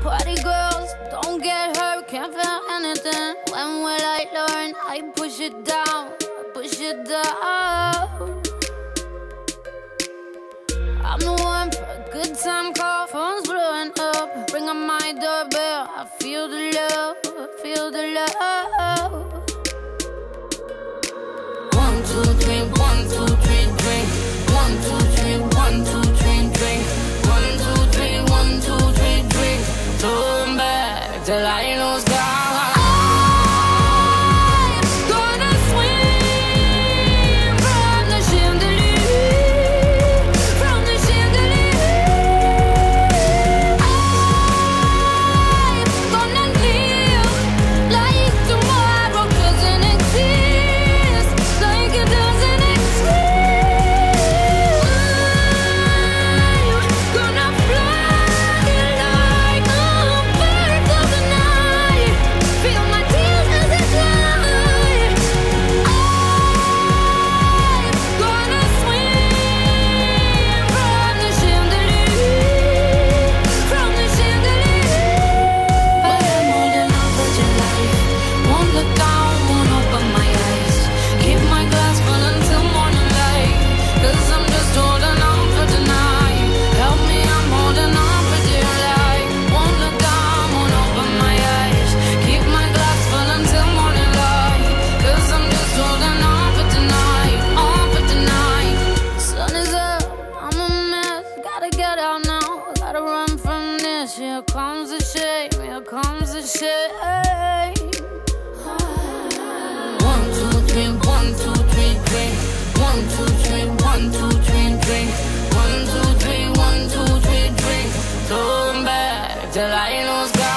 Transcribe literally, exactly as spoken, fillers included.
Party girls, don't get hurt, can't feel anything. When will I learn? I push it down, I push it down. I'm the one for a good time call, phone's blowing up. Ring on my doorbell, I feel the love, I feel the love. One, two, three, one, two, three, drink. One, two, three, one, two, three, drink. One, two, three, one, two, three, drink. Turn back till I lose God. Here comes the shame, here comes the shame. One, two, three, one, two, three, drink. One, two, three, one, two, three, drink. One, two, three, one, two, three, drink. Turn back till I lose God.